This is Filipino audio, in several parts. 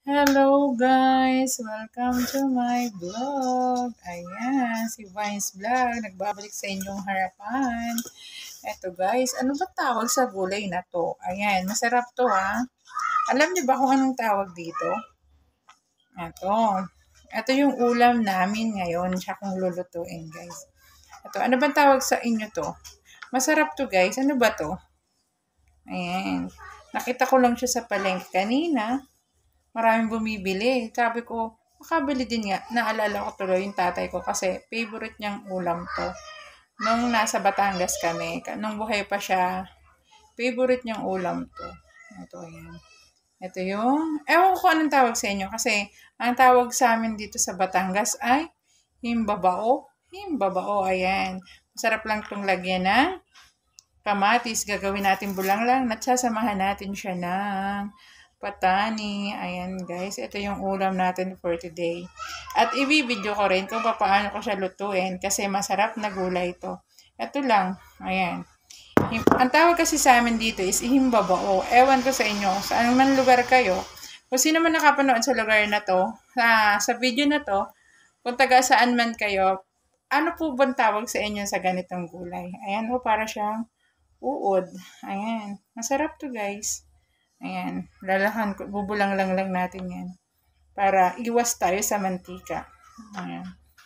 Hello guys! Welcome to my vlog. Ayan, si Vines Vlog. Nagbabalik sa inyong harapan. Eto guys, ano ba tawag sa gulay na to? Ayan, masarap to ha. Alam niyo ba kung anong tawag dito? Eto. Ito yung ulam namin ngayon. Siya kung lulutuin guys. Ito, ano ba tawag sa inyo to? Masarap to guys. Ano ba to? Ayan. Nakita ko lang siya sa palengke kanina. Maraming bumibili. Sabi ko, makabili din nga. Naalala ko tuloy yung tatay ko kasi favorite niyang ulam to. Nung nasa Batangas kami, nung buhay pa siya, favorite niyang ulam to. Ito, ayan. Ito yung, ewan ko anong tawag sa inyo kasi ang tawag sa amin dito sa Batangas ay himbabao. Himbabao, ayan. Masarap lang itong lagyan ng kamatis. Gagawin natin bulanglang at sasamahan natin siya ng patani. Ayan guys, ito yung ulam natin for today. At i-video ko rin kung paano ko siya lutuin kasi masarap na gulay ito. Ito lang, ayan. Ang tawag kasi sa amin dito is himbabao. Ewan ko sa inyo, saan man lugar kayo. Kung sino man nakapanood sa lugar na to, sa video na to, kung taga saan man kayo, ano po bang tawag sa inyo sa ganitong gulay? Ayan po, para siyang uod. Ayan, masarap to guys. Ayan, bubulang lang natin yan. Para iwas tayo sa mantika. Ayan.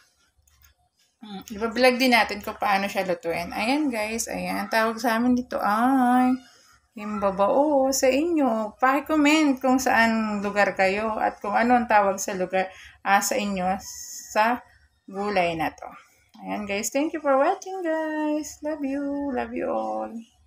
Ibablog din natin kung paano siya lutuin. Ayan guys, ayan. Tawag sa amin dito ay himbabao sa inyo. Paki-comment kung saan lugar kayo at kung ano ang tawag sa lugar sa inyo sa gulay na to. Ayan guys, thank you for watching guys. Love you all.